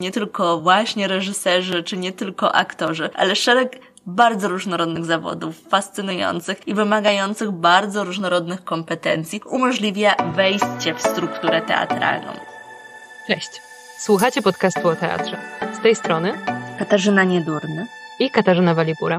nie tylko właśnie reżyserzy, czy nie tylko aktorzy, ale szereg bardzo różnorodnych zawodów, fascynujących i wymagających bardzo różnorodnych kompetencji, umożliwia wejście w strukturę teatralną. Cześć, słuchacie podcastu o teatrze. Z tej strony Katarzyna Niedurny i Katarzyna Walibura.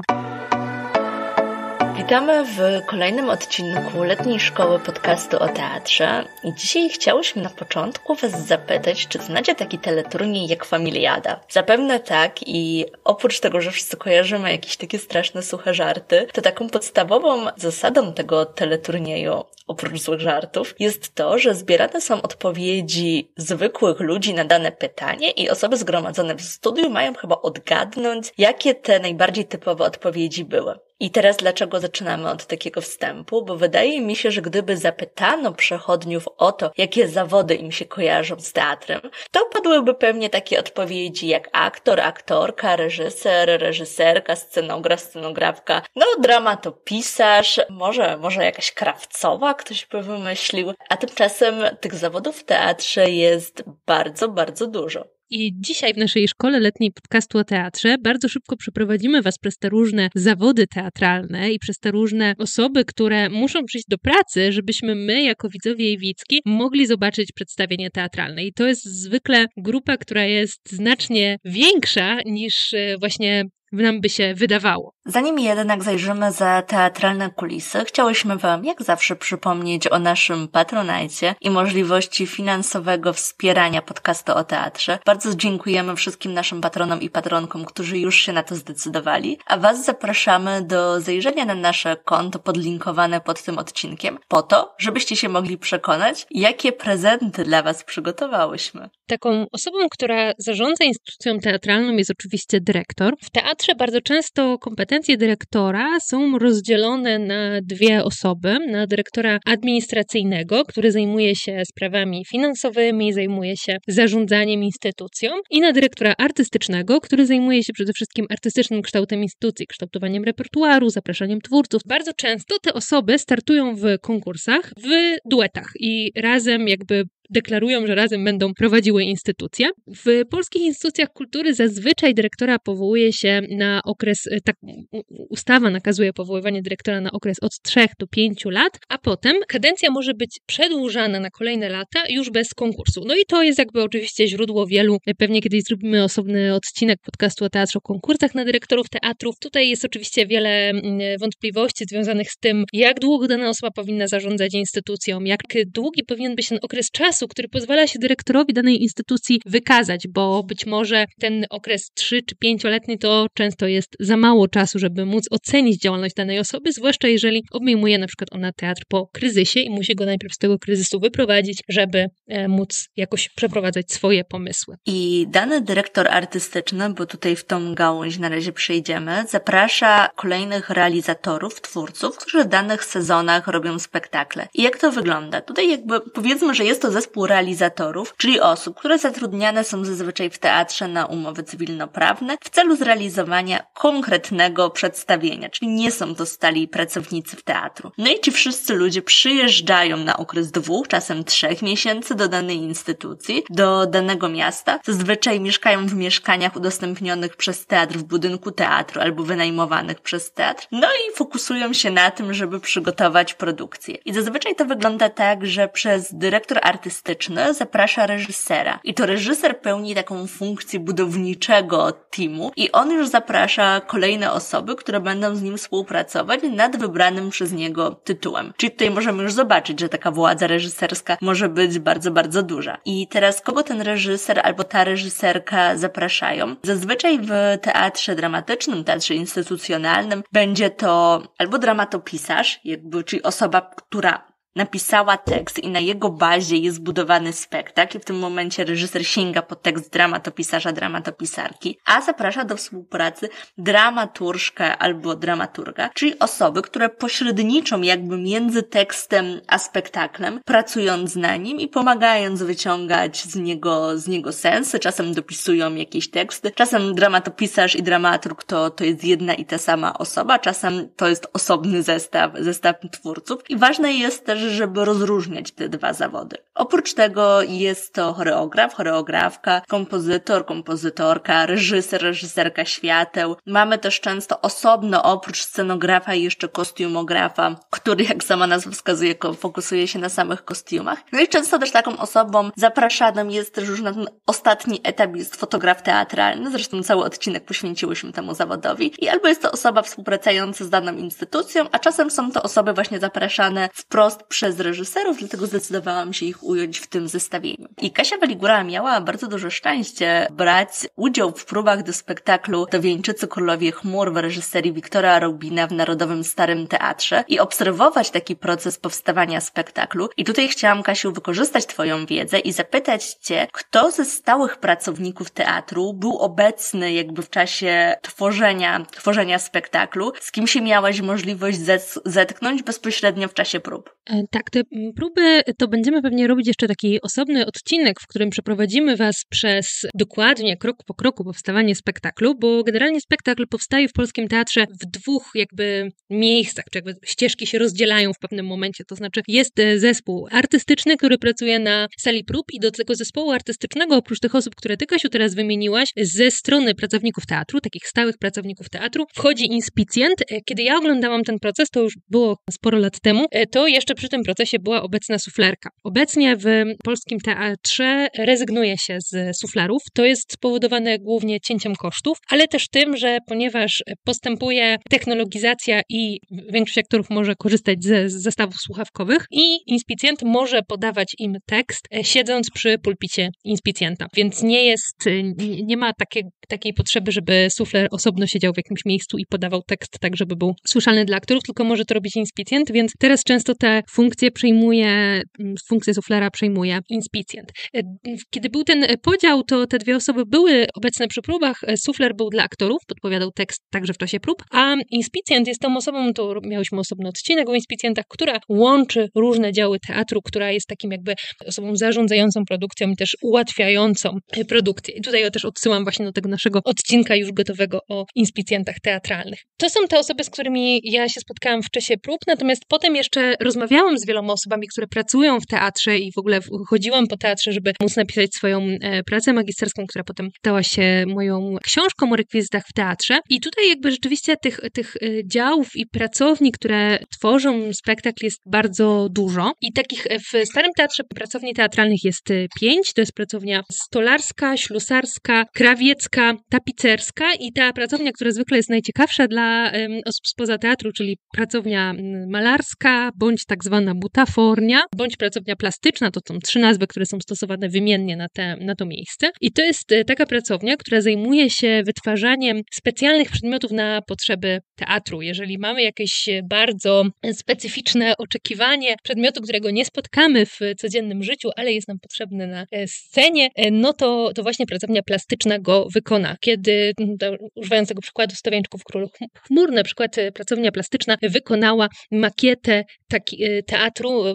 Witamy w kolejnym odcinku Letniej Szkoły Podcastu o Teatrze i dzisiaj chciałyśmy na początku Was zapytać, czy znacie taki teleturniej jak Familiada? Zapewne tak i oprócz tego, że wszyscy kojarzymy jakieś takie straszne suche żarty, to taką podstawową zasadą tego teleturnieju, oprócz złych żartów, jest to, że zbierane są odpowiedzi zwykłych ludzi na dane pytanie i osoby zgromadzone w studiu mają chyba odgadnąć, jakie te najbardziej typowe odpowiedzi były. I teraz dlaczego zaczynamy od takiego wstępu? Bo wydaje mi się, że gdyby zapytano przechodniów o to, jakie zawody im się kojarzą z teatrem, to padłyby pewnie takie odpowiedzi jak aktor, aktorka, reżyser, reżyserka, scenograf, scenografka, dramatopisarz, może jakaś krawcowa ktoś by wymyślił, a tymczasem tych zawodów w teatrze jest bardzo, bardzo dużo. I dzisiaj w naszej szkole letniej podcastu o teatrze bardzo szybko przeprowadzimy Was przez te różne zawody teatralne i przez te różne osoby, które muszą przyjść do pracy, żebyśmy my, jako widzowie i widzki, mogli zobaczyć przedstawienie teatralne. I to jest zwykle grupa, która jest znacznie większa niż właśnie nam by się wydawało. Zanim jednak zajrzymy za teatralne kulisy, chciałyśmy Wam jak zawsze przypomnieć o naszym Patronajcie i możliwości finansowego wspierania podcastu o teatrze. Bardzo dziękujemy wszystkim naszym patronom i patronkom, którzy już się na to zdecydowali, a Was zapraszamy do zajrzenia na nasze konto podlinkowane pod tym odcinkiem, po to, żebyście się mogli przekonać, jakie prezenty dla Was przygotowałyśmy. Taką osobą, która zarządza instytucją teatralną, jest oczywiście dyrektor. W teatrze bardzo często kompetencje dyrektora są rozdzielone na dwie osoby. Na dyrektora administracyjnego, który zajmuje się sprawami finansowymi, zajmuje się zarządzaniem instytucją, i na dyrektora artystycznego, który zajmuje się przede wszystkim artystycznym kształtem instytucji, kształtowaniem repertuaru, zapraszaniem twórców. Bardzo często te osoby startują w konkursach w duetach i razem deklarują, że razem będą prowadziły instytucje. W polskich instytucjach kultury zazwyczaj dyrektora powołuje się na okres, ustawa nakazuje powoływanie dyrektora na okres od 3 do 5 lat, a potem kadencja może być przedłużana na kolejne lata już bez konkursu. No i to jest oczywiście źródło wielu, pewnie kiedyś zrobimy osobny odcinek podcastu o teatrze, o konkursach na dyrektorów teatrów. Tutaj jest oczywiście wiele wątpliwości związanych z tym, jak długo dana osoba powinna zarządzać instytucją, jak długi powinien być ten okres czasu, który pozwala się dyrektorowi danej instytucji wykazać, bo być może ten okres 3 czy 5-letni to często jest za mało czasu, żeby móc ocenić działalność danej osoby, zwłaszcza jeżeli obejmuje na przykład ona teatr po kryzysie i musi go najpierw z tego kryzysu wyprowadzić, żeby móc jakoś przeprowadzać swoje pomysły. I dany dyrektor artystyczny, bo tutaj w tą gałąź na razie przejdziemy, zaprasza kolejnych realizatorów, twórców, którzy w danych sezonach robią spektakle. I jak to wygląda? Tutaj powiedzmy, że jest to zespół realizatorów, czyli osób, które zatrudniane są zazwyczaj w teatrze na umowy cywilnoprawne w celu zrealizowania konkretnego przedstawienia, czyli nie są to stali pracownicy w teatru. No i ci wszyscy ludzie przyjeżdżają na okres 2, czasem 3 miesięcy do danej instytucji, do danego miasta. Zazwyczaj mieszkają w mieszkaniach udostępnionych przez teatr w budynku teatru albo wynajmowanych przez teatr. No i fokusują się na tym, żeby przygotować produkcję. I zazwyczaj to wygląda tak, że przez dyrektor artystyczny zaprasza reżysera. I to reżyser pełni taką funkcję budowniczego teamu i on już zaprasza kolejne osoby, które będą z nim współpracować nad wybranym przez niego tytułem. Czyli tutaj możemy już zobaczyć, że taka władza reżyserska może być bardzo, bardzo duża. I teraz kogo ten reżyser albo ta reżyserka zapraszają? Zazwyczaj w teatrze dramatycznym, teatrze instytucjonalnym będzie to albo dramatopisarz, czyli osoba, która napisała tekst i na jego bazie jest zbudowany spektakl i w tym momencie reżyser sięga po tekst dramatopisarza, dramatopisarki, a zaprasza do współpracy dramaturżkę albo dramaturga, czyli osoby, które pośredniczą między tekstem a spektaklem, pracując na nim i pomagając wyciągać z niego sensy, czasem dopisują jakieś teksty, czasem dramatopisarz i dramaturg to jest jedna i ta sama osoba, czasem to jest osobny zestaw twórców i ważne jest też, żeby rozróżniać te dwa zawody. Oprócz tego jest to choreograf, choreografka, kompozytor, kompozytorka, reżyser, reżyserka świateł. Mamy też często osobno oprócz scenografa jeszcze kostiumografa, który jak sama nazwa wskazuje, fokusuje się na samych kostiumach. No i często też taką osobą zapraszanym jest też już na ten ostatni etap jest fotograf teatralny, zresztą cały odcinek poświęciłyśmy temu zawodowi i albo jest to osoba współpracująca z daną instytucją, a czasem są to osoby właśnie zapraszane wprost przez reżyserów, dlatego zdecydowałam się ich ująć w tym zestawieniu. I Kasia Waligura miała bardzo duże szczęście brać udział w próbach do spektaklu To Wieńczycy Królowie Chmur w reżyserii Wiktora Roubina w Narodowym Starym Teatrze i obserwować taki proces powstawania spektaklu. I tutaj chciałam, Kasiu, wykorzystać Twoją wiedzę i zapytać Cię, kto ze stałych pracowników teatru był obecny jakby w czasie tworzenia spektaklu, z kim się miałaś możliwość zetknąć bezpośrednio w czasie prób? Tak, te próby to będziemy pewnie robić jeszcze taki osobny odcinek, w którym przeprowadzimy Was przez dokładnie krok po kroku powstawanie spektaklu, bo generalnie spektakl powstaje w polskim teatrze w dwóch jakby miejscach, czy jakby ścieżki się rozdzielają w pewnym momencie, to znaczy jest zespół artystyczny, który pracuje na sali prób i do tego zespołu artystycznego, oprócz tych osób, które Ty, Kasiu, teraz wymieniłaś, ze strony pracowników teatru, takich stałych pracowników teatru, wchodzi inspicjent. Kiedy ja oglądałam ten proces, to już było sporo lat temu, to jeszcze przy tym procesie była obecna suflerka. Obecnie w polskim teatrze rezygnuje się z suflerów. To jest spowodowane głównie cięciem kosztów, ale też tym, że ponieważ postępuje technologizacja i większość aktorów może korzystać ze zestawów słuchawkowych i inspicjent może podawać im tekst, siedząc przy pulpicie inspicjenta. Więc nie ma takiej potrzeby, żeby sufler osobno siedział w jakimś miejscu i podawał tekst tak, żeby był słyszalny dla aktorów, tylko może to robić inspicjent, więc teraz często te funkcję suflera przejmuje inspicjent. Kiedy był ten podział, to te dwie osoby były obecne przy próbach, sufler był dla aktorów, podpowiadał tekst także w czasie prób, a inspicjent jest tą osobą, to miałyśmy osobny odcinek o inspicjentach, która łączy różne działy teatru, która jest takim jakby osobą zarządzającą produkcją i też ułatwiającą produkcję. I tutaj ja też odsyłam właśnie do tego naszego odcinka już gotowego o inspicjentach teatralnych. To są te osoby, z którymi ja się spotkałam w czasie prób, natomiast potem jeszcze rozmawiałam z wieloma osobami, które pracują w teatrze i w ogóle chodziłam po teatrze, żeby móc napisać swoją pracę magisterską, która potem stała się moją książką o rekwizytach w teatrze. I tutaj jakby rzeczywiście tych działów i pracowni, które tworzą spektakl jest bardzo dużo. I takich w Starym Teatrze pracowni teatralnych jest 5. To jest pracownia stolarska, ślusarska, krawiecka, tapicerska i ta pracownia, która zwykle jest najciekawsza dla osób spoza teatru, czyli pracownia malarska, bądź tak zwana butafornia, bądź pracownia plastyczna, to są 3 nazwy, które są stosowane wymiennie na to miejsce. I to jest taka pracownia, która zajmuje się wytwarzaniem specjalnych przedmiotów na potrzeby teatru. Jeżeli mamy jakieś bardzo specyficzne oczekiwanie przedmiotu, którego nie spotkamy w codziennym życiu, ale jest nam potrzebny na scenie, no to właśnie pracownia plastyczna go wykona. Kiedy, używając tego przykładu Stowiańczków Królu Chmur, na przykład pracownia plastyczna wykonała makietę teatru,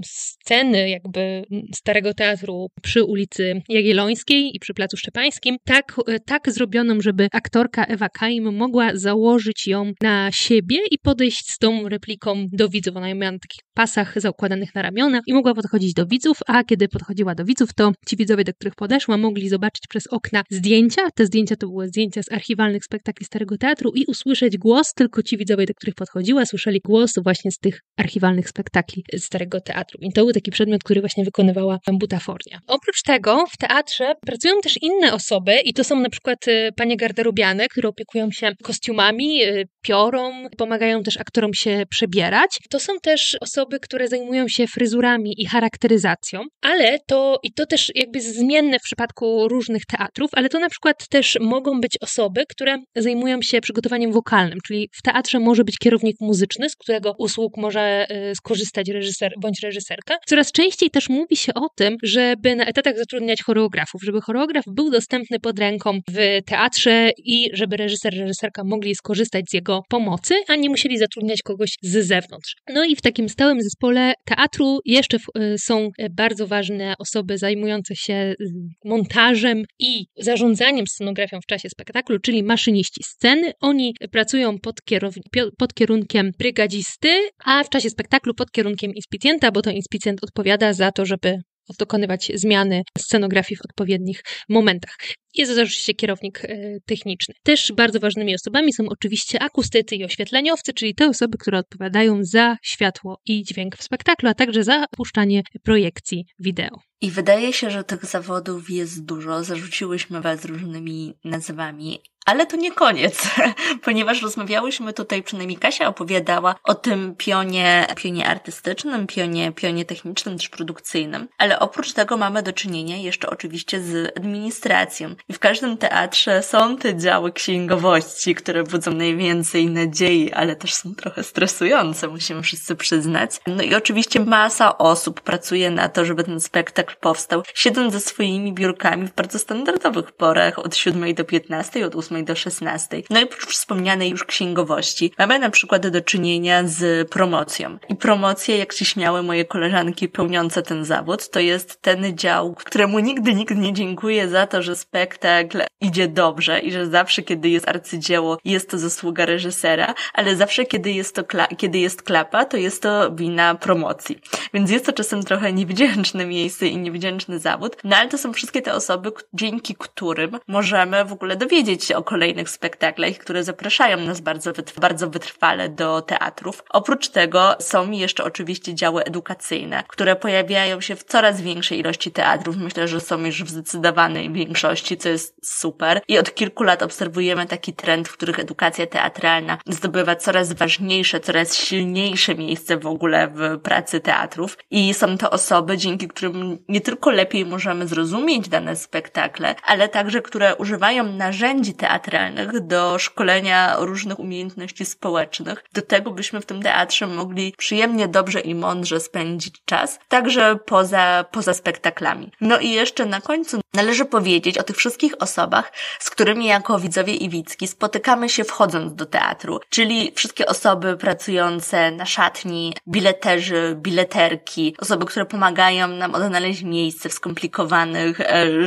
sceny jakby Starego Teatru przy ulicy Jagiellońskiej i przy Placu Szczepańskim, tak zrobioną, żeby aktorka Ewa Kaim mogła założyć ją na siebie i podejść z tą repliką do widzów. Ona miała na takich pasach zaukładanych na ramiona i mogła podchodzić do widzów, a kiedy podchodziła do widzów, to ci widzowie, do których podeszła, mogli zobaczyć przez okna zdjęcia. Te zdjęcia to były zdjęcia z archiwalnych spektakli Starego Teatru i usłyszeć głos, tylko ci widzowie, do których podchodziła, słyszeli głos właśnie z tych archiwalnych spektakli Starego Teatru. I to był taki przedmiot, który właśnie wykonywała butafornia. Oprócz tego w teatrze pracują też inne osoby i to są na przykład panie garderobiane, które opiekują się kostiumami, piorą, pomagają też aktorom się przebierać. To są też osoby, które zajmują się fryzurami i charakteryzacją, ale to też jakby zmienne w przypadku różnych teatrów, ale to na przykład też mogą być osoby, które zajmują się przygotowaniem wokalnym, czyli w teatrze może być kierownik muzyczny, z którego usług może skorzystać reżyser bądź reżyserka. Coraz częściej też mówi się o tym, żeby na etatach zatrudniać choreografów, żeby choreograf był dostępny pod ręką w teatrze i żeby reżyserka mogli skorzystać z jego pomocy, a nie musieli zatrudniać kogoś z zewnątrz. No i w takim stałym zespole teatru jeszcze są bardzo ważne osoby zajmujące się montażem i zarządzaniem scenografią w czasie spektaklu, czyli maszyniści sceny. Oni pracują pod kierunkiem brygadzisty, a w czasie spektaklu pod kierunkiem wizerunkiem inspicjenta, bo to inspicjent odpowiada za to, żeby dokonywać zmiany scenografii w odpowiednich momentach. Jest oczywiście kierownik techniczny. Też bardzo ważnymi osobami są oczywiście akustycy i oświetleniowcy, czyli te osoby, które odpowiadają za światło i dźwięk w spektaklu, a także za puszczanie projekcji wideo. I wydaje się, że tych zawodów jest dużo. Zarzuciłyśmy was różnymi nazwami. Ale to nie koniec, ponieważ rozmawiałyśmy tutaj, przynajmniej Kasia opowiadała o tym pionie artystycznym, pionie technicznym, też produkcyjnym. Ale oprócz tego mamy do czynienia jeszcze oczywiście z administracją. I w każdym teatrze są te działy księgowości, które budzą najwięcej nadziei, ale też są trochę stresujące, musimy wszyscy przyznać. No i oczywiście masa osób pracuje na to, żeby ten spektakl powstał, siedząc ze swoimi biurkami w bardzo standardowych porach od 7 do 15, od 8 do 16. No i oprócz wspomnianej już księgowości mamy na przykład do czynienia z promocją. I promocja, jak się śmiały moje koleżanki pełniące ten zawód, to jest ten dział, któremu nigdy nikt nie dziękuję za to, że spektakl idzie dobrze i że zawsze, kiedy jest arcydzieło, jest to zasługa reżysera, ale zawsze, kiedy jest klapa, to jest to wina promocji. Więc jest to czasem trochę niewdzięczne miejsce i niewdzięczny zawód, no ale to są wszystkie te osoby, dzięki którym możemy w ogóle dowiedzieć się o kolejnych spektaklach, które zapraszają nas bardzo wytrwale do teatrów. Oprócz tego są jeszcze oczywiście działy edukacyjne, które pojawiają się w coraz większej ilości teatrów. Myślę, że są już w zdecydowanej większości, co jest super. I od kilku lat obserwujemy taki trend, w których edukacja teatralna zdobywa coraz ważniejsze, coraz silniejsze miejsce w ogóle w pracy teatrów. I są to osoby, dzięki którym nie tylko lepiej możemy zrozumieć dane spektakle, ale także, które używają narzędzi teatralnych do szkolenia różnych umiejętności społecznych, do tego byśmy w tym teatrze mogli przyjemnie, dobrze i mądrze spędzić czas, także poza spektaklami. No i jeszcze na końcu należy powiedzieć o tych wszystkich osobach, z którymi jako widzowie i widzki spotykamy się wchodząc do teatru, czyli wszystkie osoby pracujące na szatni, bileterzy, bileterki, osoby, które pomagają nam odnaleźć miejsce w skomplikowanych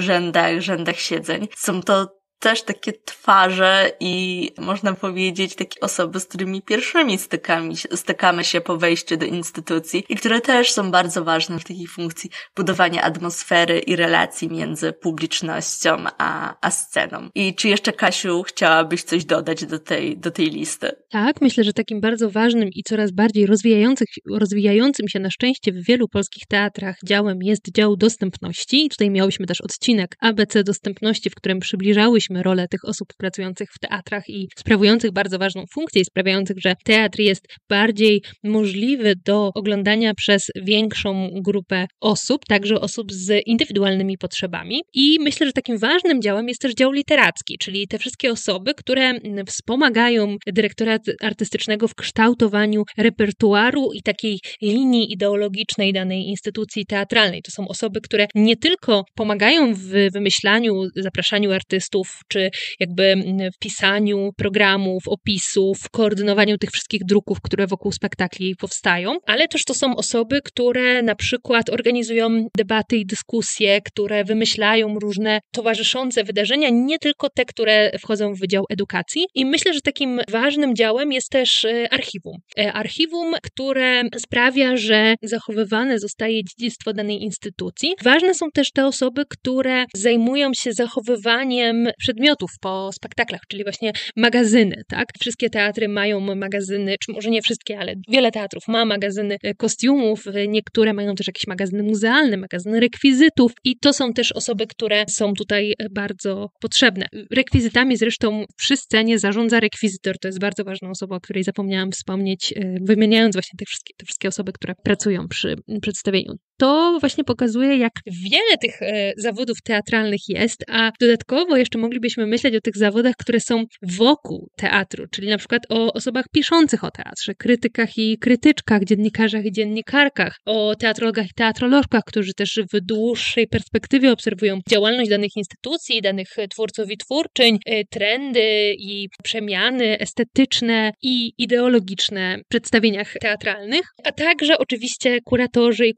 rzędach siedzeń. Są to też takie twarze i można powiedzieć takie osoby, z którymi pierwszymi stykamy się po wejściu do instytucji i które też są bardzo ważne w takiej funkcji budowania atmosfery i relacji między publicznością a sceną. I czy jeszcze, Kasiu, chciałabyś coś dodać do tej listy? Tak, myślę, że takim bardzo ważnym i coraz bardziej rozwijającym się na szczęście w wielu polskich teatrach działem jest dział dostępności. I tutaj miałyśmy też odcinek ABC dostępności, w którym przybliżałyśmy rolę tych osób pracujących w teatrach i sprawujących bardzo ważną funkcję i sprawiających, że teatr jest bardziej możliwy do oglądania przez większą grupę osób, także osób z indywidualnymi potrzebami. I myślę, że takim ważnym działem jest też dział literacki, czyli te wszystkie osoby, które wspomagają dyrektora artystycznego w kształtowaniu repertuaru i takiej linii ideologicznej danej instytucji teatralnej. To są osoby, które nie tylko pomagają w wymyślaniu, zapraszaniu artystów, czy jakby w pisaniu programów, opisów, koordynowaniu tych wszystkich druków, które wokół spektakli powstają, ale też to są osoby, które na przykład organizują debaty i dyskusje, które wymyślają różne towarzyszące wydarzenia, nie tylko te, które wchodzą w Wydział Edukacji. I myślę, że takim ważnym działem jest też archiwum. Archiwum, które sprawia, że zachowywane zostaje dziedzictwo danej instytucji. Ważne są też te osoby, które zajmują się zachowywaniem przedmiotów po spektaklach, czyli właśnie magazyny, tak? Wszystkie teatry mają magazyny, czy może nie wszystkie, ale wiele teatrów ma magazyny kostiumów, niektóre mają też jakieś magazyny muzealne, magazyny rekwizytów i to są też osoby, które są tutaj bardzo potrzebne. Rekwizytami zresztą przy scenie zarządza rekwizytor, to jest bardzo ważna osoba, o której zapomniałam wspomnieć, wymieniając właśnie te wszystkie osoby, które pracują przy przedstawieniu. To właśnie pokazuje, jak wiele tych zawodów teatralnych jest, a dodatkowo jeszcze moglibyśmy myśleć o tych zawodach, które są wokół teatru, czyli na przykład o osobach piszących o teatrze, krytykach i krytyczkach, dziennikarzach i dziennikarkach, o teatrologach i teatrolożkach, którzy też w dłuższej perspektywie obserwują działalność danych instytucji, danych twórców i twórczyń, trendy i przemiany estetyczne i ideologiczne w przedstawieniach teatralnych, a także oczywiście kuratorzy i kuratorki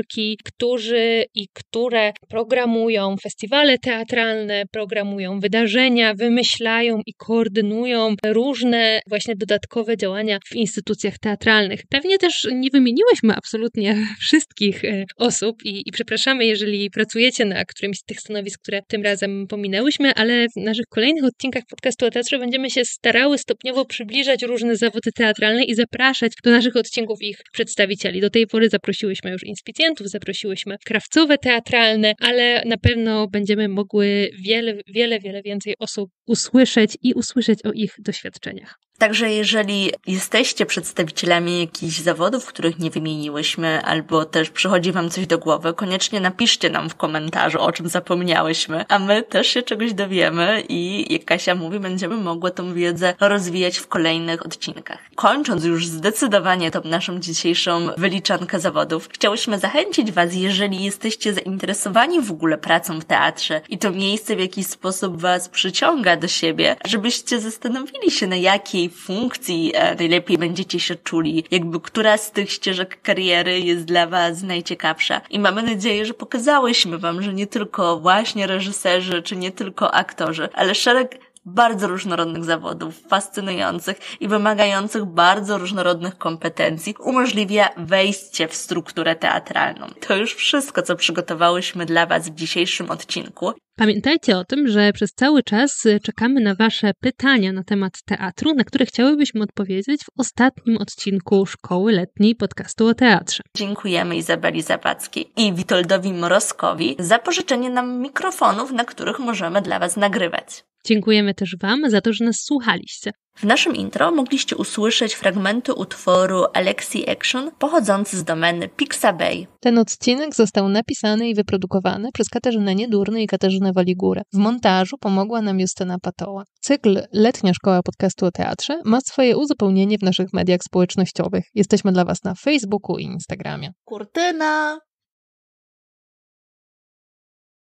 realizatorki, którzy i które programują festiwale teatralne, programują wydarzenia, wymyślają i koordynują różne właśnie dodatkowe działania w instytucjach teatralnych. Pewnie też nie wymieniłyśmy absolutnie wszystkich osób i przepraszamy, jeżeli pracujecie na którymś z tych stanowisk, które tym razem pominęłyśmy, ale w naszych kolejnych odcinkach podcastu o teatrze będziemy się starały stopniowo przybliżać różne zawody teatralne i zapraszać do naszych odcinków ich przedstawicieli. Do tej pory zaprosiłyśmy już inspicjentów, zaprosiłyśmy krawcowe teatralne, ale na pewno będziemy mogły wiele więcej osób usłyszeć o ich doświadczeniach. Także jeżeli jesteście przedstawicielami jakichś zawodów, których nie wymieniłyśmy, albo też przychodzi wam coś do głowy, koniecznie napiszcie nam w komentarzu, o czym zapomniałyśmy, a my też się czegoś dowiemy i jak Kasia mówi, będziemy mogły tą wiedzę rozwijać w kolejnych odcinkach. Kończąc już zdecydowanie tą naszą dzisiejszą wyliczankę zawodów, chciałyśmy zachęcić was, jeżeli jesteście zainteresowani w ogóle pracą w teatrze i to miejsce w jakiś sposób was przyciąga do siebie, żebyście zastanowili się, na jakiej funkcji najlepiej będziecie się czuli, jakby która z tych ścieżek kariery jest dla was najciekawsza. I mamy nadzieję, że pokazałyśmy wam, że nie tylko właśnie reżyserzy, czy nie tylko aktorzy, ale szereg bardzo różnorodnych zawodów, fascynujących i wymagających bardzo różnorodnych kompetencji umożliwia wejście w strukturę teatralną. To już wszystko, co przygotowałyśmy dla was w dzisiejszym odcinku. Pamiętajcie o tym, że przez cały czas czekamy na wasze pytania na temat teatru, na które chciałybyśmy odpowiedzieć w ostatnim odcinku Szkoły Letniej podcastu o teatrze. Dziękujemy Izabeli Zawadzkiej i Witoldowi Mrozkowi za pożyczenie nam mikrofonów, na których możemy dla was nagrywać. Dziękujemy też wam za to, że nas słuchaliście. W naszym intro mogliście usłyszeć fragmenty utworu Alexi Action pochodzący z domeny Pixabay. Ten odcinek został napisany i wyprodukowany przez Katarzynę Niedurny i Katarzynę Waligórę. W montażu pomogła nam Justyna Patoła. Cykl Letnia Szkoła Podcastu o Teatrze ma swoje uzupełnienie w naszych mediach społecznościowych. Jesteśmy dla was na Facebooku i Instagramie. Kurtyna!